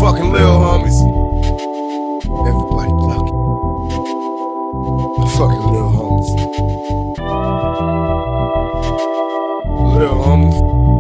fucking little homies. Everybody ducking. My fucking little homies. Little homies.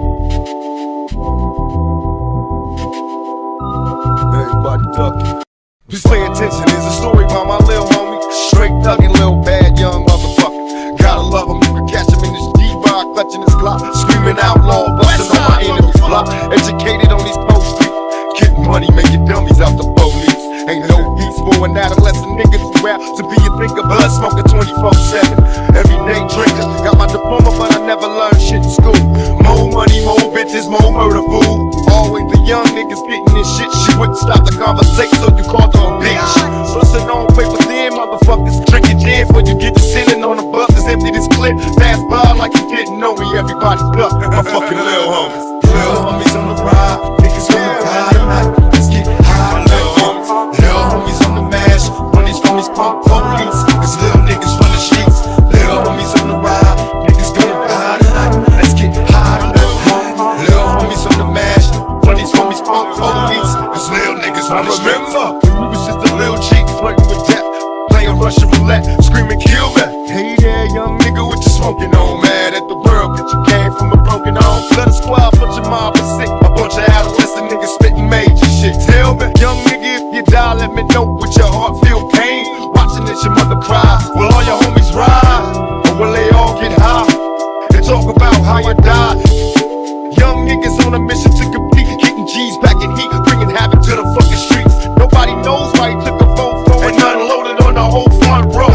Everybody ducking. Just pay attention, there's a story about my little homie. Straight thuggin', little bad young motherfucker. Gotta love him, you can catch him in his G-bar, clutching his Glock, screaming outlaw, bustin' on my enemy's block. Educated on these coast streets, getting money, making dummies out the police. Ain't no peace for an adolescent nigga to rap, to be a thinker, blood smoker 24/7. Everyday drinker, got my diploma, but I never learned shit in school. More money, more bitches, more murder, boo. Always the young niggas getting this shit. She wouldn't stop the conversation, so you called her a bitch. Bustin' on paper thin, motherfuckers drinking gin before you get to sitting on the bus. Just empty this clip, pass by like you didn't know me. Everybody duck, my fucking little homies. Little homies on the ride, niggas on the ride tonight. Let's get high, my little homies. Little homies on the mash, run these homies pump police. Cause little niggas run the streets. Little homies on the ride, niggas gonna ride tonight. Let's get high, little homies. Little homies on the mash, run these homies pump police. Cause little niggas run the streets. We was just a little cheat, flirting with death, playing Russian roulette, screaming kill me. Hey there, young nigga, what you smoking on? Mad at the world that you came from a broken home. Let a squad, bunch of mob and sick, a bunch of adolescent niggas spitting major shit. Tell me, young nigga, if you die, let me know with your heart feel pain. Watching as your mother cries, will all your homies ride? Or will they all get high and talk about how you died? Young niggas on a mission to compete, getting G's back in heat, bringing havoc to the fucking streets. Nobody knows why he took a phone and unloaded on the whole front row.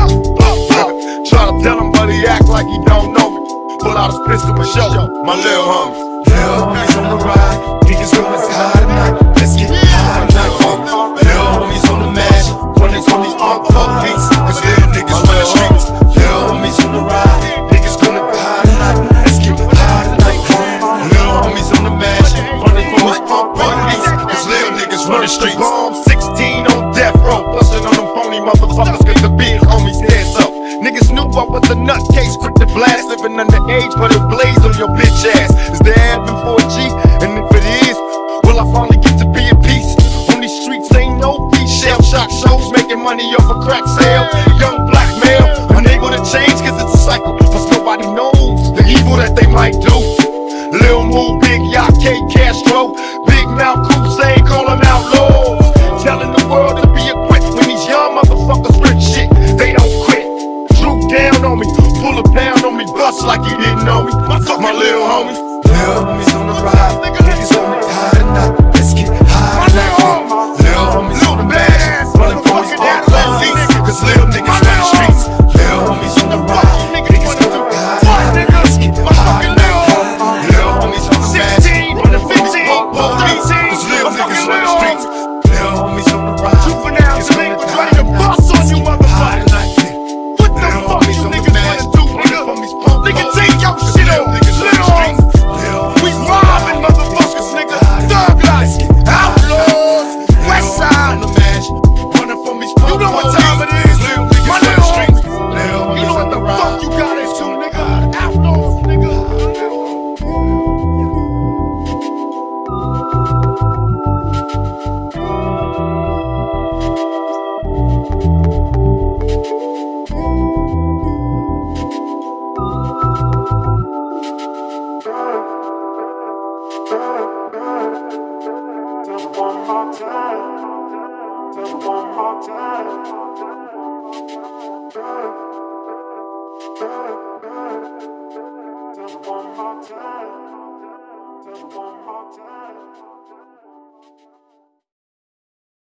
Try to tell him, but he act like he don't know me. Pull out his pistol and show my little homies. Little homies on the ride, niggas gonna high tonight. Let's get high tonight, homies. Little homies on the mash, run these homies pump police. Cause little niggas run the streets. Little homies on the ride, niggas gonna high tonight. Let's get high tonight, homies. Little homies on the mash, run these homies pump police. Cause little niggas run the streets. Bomb 16 on death row, bustin' on them phony motherfuckers. Cause the big homies dead so. Niggas knew I was a nutcase, quick to blast, living underage, but it blaze on your bitch ass. Is there heaven for a G? And if it is, will I finally get to be at peace? On these streets ain't no peace. Shell shock shows, making money off a crack sale. Young black male, unable to change cause it's a cycle. Plus nobody knows the evil that they might do. Lil Moo, Big Yacht, K Castro, Big Mouth Crusade, call them outlaws. Telling the world to be equipped when these young motherfuckers rich shit, they don't quit. Down on me, pull a pound on me, bust like he didn't know me. Fuck my little homies. Little homies on the ride, niggas on the high tonight. Let's get high tonight. Little homies on the mash, running for these pump police. Cause little niggas run the streets. Little homies on the ride, niggas on the high tonight. Let's get high tonight. Little homies on the mash, running for these pump police. Cause little niggas run the streets. Little homies on the ride, niggas on the high tonight. On you motherfuckers. Nigga, take your shit off, little. We robbing motherfuckers, nigga. Thug life, outlaws, west side. You know what time it is, my little. You know what the fuck you got into, nigga. Outlaws, nigga. One more time.